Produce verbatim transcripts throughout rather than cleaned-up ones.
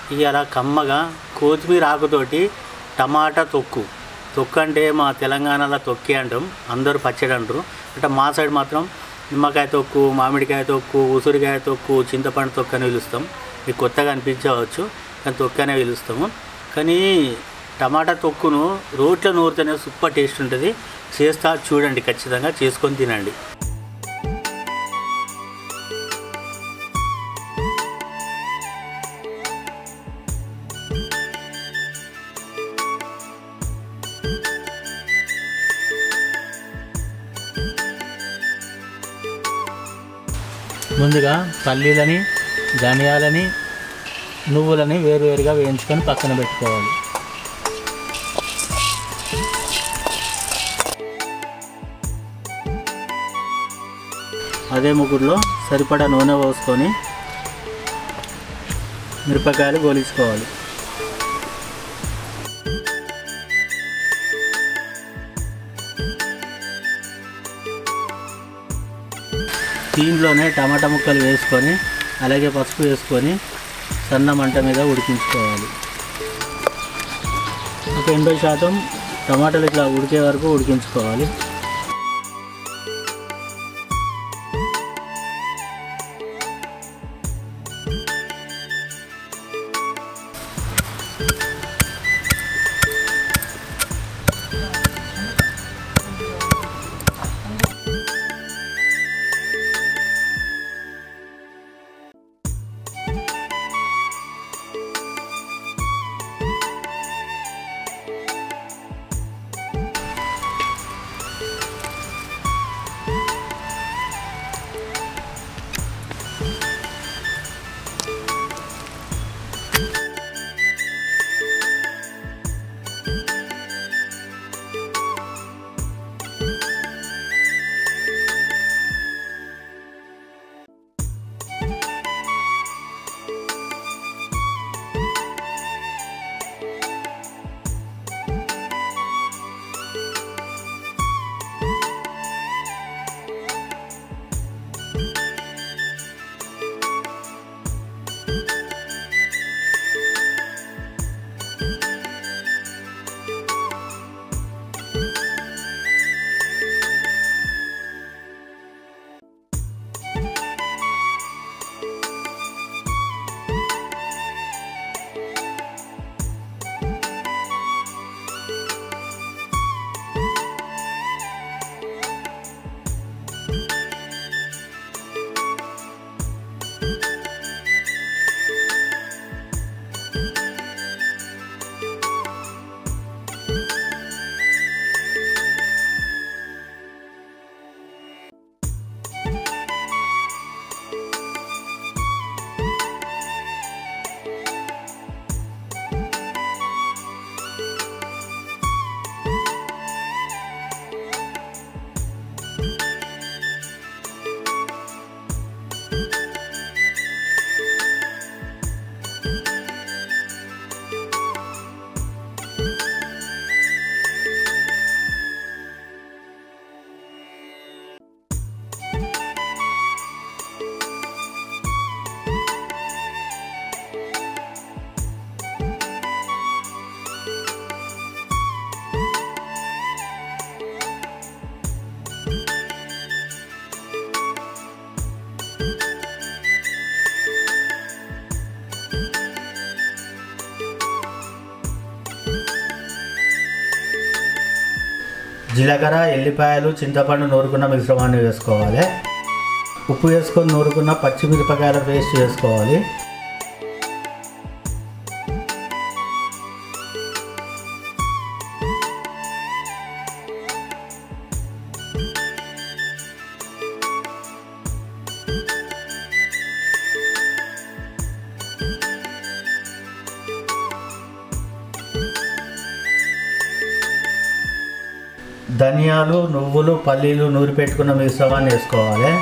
ఇవాళ కమ్మగా కొత్తిమీర ఆకుతోటి టమాటా తొక్కు. తొక్కు అంటే మా తెలంగాణలో తొక్కి అంటాం, అందరూ పచ్చడి అంటారు. అంటే మా సైడ్ మాత్రం నిమ్మకాయ తొక్కు, మామిడికాయ తొక్కు, ఉసిరికాయ తొక్కు, చింతపండు తొక్కు అని పిలుస్తాం. మీకు కొత్తగా అనిపించవచ్చు కానీ తొక్కు అనే పిలుస్తాము. కానీ టమాటా తొక్కును రోట్లో నూరితేనే సూపర్ టేస్ట్ ఉంటుంది. చేస్తా చూడండి, ఖచ్చితంగా చేసుకొని తినండి. ముందుగా పల్లీలని, ధనియాలని, నువ్వులని వేరువేరుగా వేయించుకొని పక్కన పెట్టుకోవాలి. అదే ముగ్గురులో సరిపడా నూనె పోసుకొని మిరపకాయలు గోలించుకోవాలి. దీంట్లోనే టమాటా ముక్కలు వేసుకొని అలాగే పసుపు వేసుకొని సన్న మంట మీద ఉడికించుకోవాలి. ఒక ఎనభై శాతం టమాటాలు ఇట్లా ఉడికే వరకు ఉడికించుకోవాలి. జీలకర్ర, ఎల్లిపాయలు, చింతపండు నూరుకున్న మిశ్రమాన్ని వేసుకోవాలి. ఉప్పు వేసుకొని నూరుకున్న పచ్చిమిరపకాయల పేస్ట్ వేసుకోవాలి. ధనియాలు, నువ్వులు, పల్లీలు నూరి పెట్టుకున్న మిశ్రమాన్ని వేసుకోవాలి.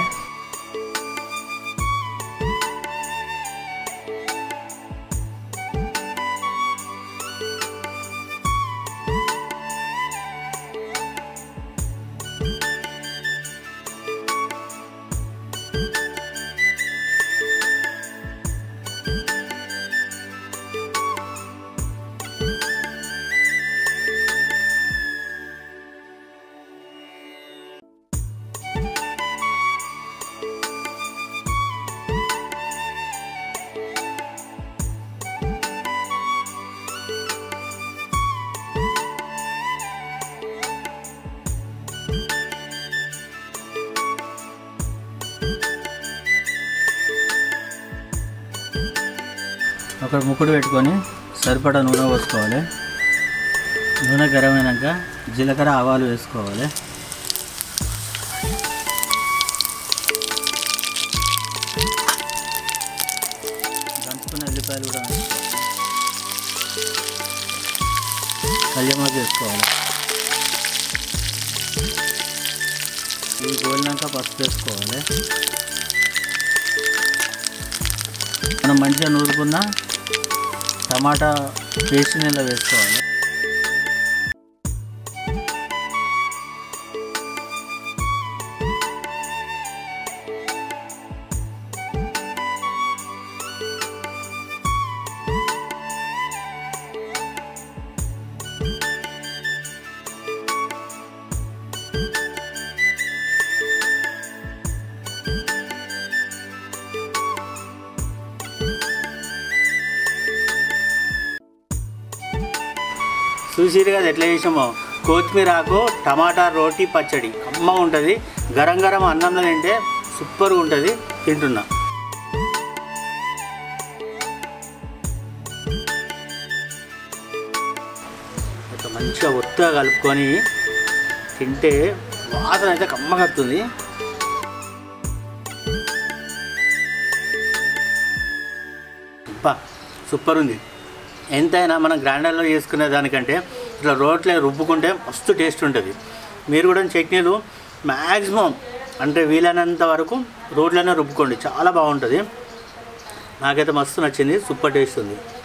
ఒక ముక్కుడు పెట్టుకొని సరిపడా నూనె పోసుకోవాలి. నూనె గరం అయినాక జీలకర్ర ఆవాలు వేసుకోవాలి. దంచుకున్న ఎల్లిపాయలు కూడా వేసుకోవాలి. కళ్యామాకు వేసుకోవాలి. ఇవి గోలినాక పసుపు వేసుకోవాలి. మనం మంచిగా నూరుకున్న టమాటా పేస్ట్ నీళ్ళ వేసుకోవాలి. చూసిరు కదా ఎట్లా చేసామో. కొత్తిమీర ఆకు టమాటా రోటీ పచ్చడి కమ్మగా ఉంటుంది. గరం గరం అన్నంలో తింటే సూపర్గా ఉంటుంది. తింటున్నా ఇట్లా మంచిగా ఒత్తుగా కలుపుకొని తింటే వాసన అయితే కమ్మగా వస్తుంది. సూపర్ ఉంది. ఎంతైనా మనం గ్రైండర్లో చేసుకునే దానికంటే ఇట్లా రోట్లో రుబ్బుకుంటే మస్తు టేస్ట్ ఉంటుంది. మీరు కూడా చట్నీలు మ్యాక్సిమం అంటే వీలైనంత వరకు రోట్లోనే రుబ్బుకోండి, చాలా బాగుంటుంది. నాకైతే మస్తు నచ్చింది, సూపర్ టేస్ట్ ఉంది.